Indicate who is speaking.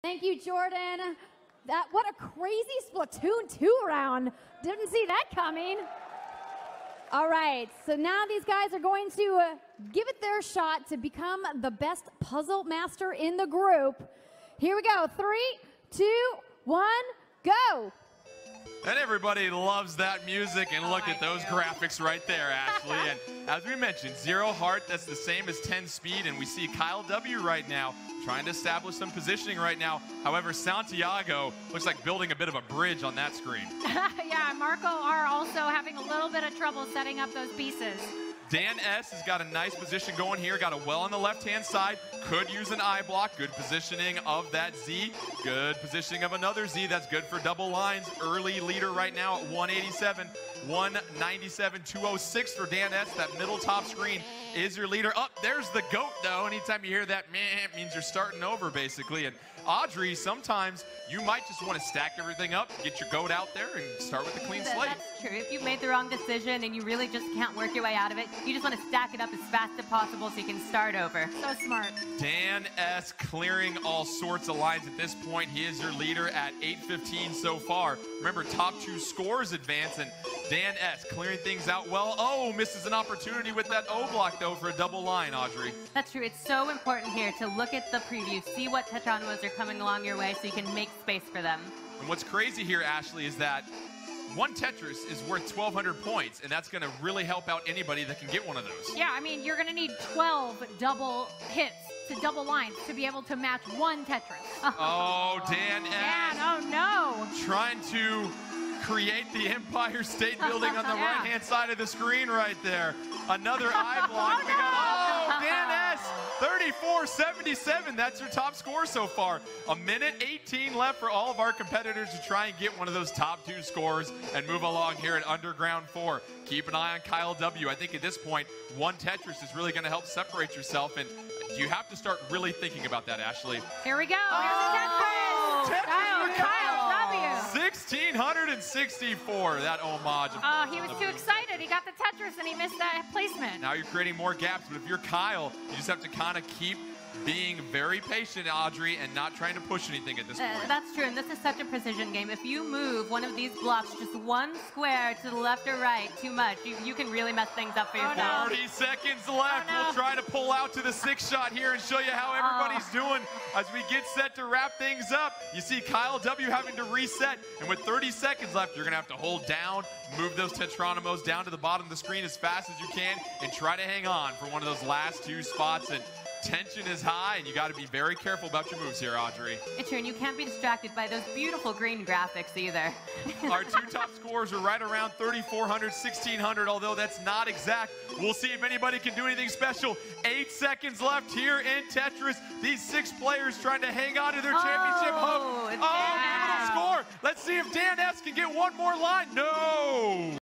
Speaker 1: Thank you, Jordan. What a crazy Splatoon 2 round. Didn't see that coming. All right, so now these guys are going to give it their shot to become the best puzzle master in the group. Here we go. 3, 2, 1, go.
Speaker 2: And everybody loves that music, and look at those graphics right there, Ashley. And as we mentioned, 0 heart, that's the same as 10 speed, and we see Kyle W right now trying to establish some positioning right now. However, Santiago looks like building a bit of a bridge on that screen.
Speaker 3: Yeah, Marco are also having a little bit of trouble setting up those pieces.
Speaker 2: Dan S has got a nice position going here, got a well on the left-hand side, could use an eye block, good positioning of that Z, good positioning of another Z, that's good for double lines. Early leader right now at 187, 197, 206 for Dan S. That middle top screen is your leader. Oh, there's the GOAT though. Anytime you hear that meh, it means you're starting over basically. And Audrey, sometimes you might just want to stack everything up, get your GOAT out there, and start with a clean slate.
Speaker 4: That's true. If you've made the wrong decision and you really just can't work your way out of it, you just want to stack it up as fast as possible so you can start over.
Speaker 3: So smart.
Speaker 2: Dan S clearing all sorts of lines at this point. He is your leader at 8:15 so far. Remember, top 2 scores advance, and Dan S clearing things out well. Oh, misses an opportunity with that O block, though, for a double line, Audrey.
Speaker 4: That's true. It's so important here to look at the preview, see what Tetranimals are coming along your way so you can make space for them.
Speaker 2: And what's crazy here, Ashley, is that one Tetris is worth 1,200 points, and that's going to really help out anybody that can get one of those.
Speaker 3: Yeah, I mean, you're going to need 12 double hits to double lines to be able to match one Tetris.
Speaker 2: Oh, Dan S.
Speaker 3: Man, oh no.
Speaker 2: Trying to create the Empire State Building on the
Speaker 3: Yeah.
Speaker 2: right-hand side of the screen right there. Another eye block.
Speaker 3: Oh, no.
Speaker 2: Dan S, 34-77. That's your top score so far. 1:18 left for all of our competitors to try and get one of those top 2 scores and move along here at Underground 4. Keep an eye on Kyle W. I think at this point, one Tetris is really going to help separate yourself, and you have to start really thinking about that, Ashley.
Speaker 3: Here we go. Here's the Tetris. Kyle W.
Speaker 2: 1,664, that homage.
Speaker 3: Oh, he was too excited. He got the Tetris and he missed that placement.
Speaker 2: Now you're creating more gaps, but if you're Kyle, you just have to kind of keep being very patient, Audrey, and not trying to push anything at this point.
Speaker 4: That's true, and this is such a precision game. If you move one of these blocks just one square to the left or right too much, you can really mess things up for yourself.
Speaker 3: no.
Speaker 2: 40 seconds left.
Speaker 3: Oh, no.
Speaker 2: We'll try to pull out to the 6th shot here and show you how everybody's doing as we get set to wrap things up. You see Kyle W having to reset, and with 30 seconds left, you're going to have to hold down, move those Tetranimals down to the bottom of the screen as fast as you can, and try to hang on for one of those last 2 spots. And tension is high, and you got to be very careful about your moves here, Audrey.
Speaker 4: It's true, and you can't be distracted by those beautiful green graphics either.
Speaker 2: Our 2 top scores are right around 3,400, 1,600, although that's not exact. We'll see if anybody can do anything special. 8 seconds left here in Tetris. These 6 players trying to hang on to their championship hope.
Speaker 4: It's
Speaker 2: Oh, pivotal score. Let's see if Dan S can get one more line. No.